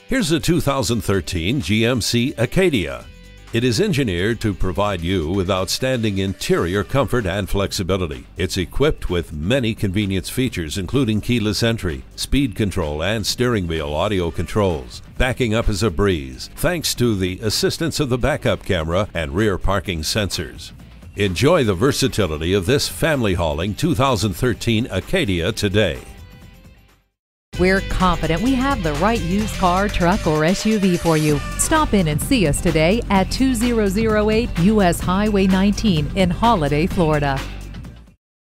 Here's a 2013 GMC Acadia. It is engineered to provide you with outstanding interior comfort and flexibility. It's equipped with many convenience features, including keyless entry, speed control, and steering wheel audio controls. Backing up is a breeze, thanks to the assistance of the backup camera and rear parking sensors. Enjoy the versatility of this family hauling 2013 Acadia today. We're confident we have the right used car, truck, or SUV for you. Stop in and see us today at 2008 US Highway 19 in Holiday, Florida.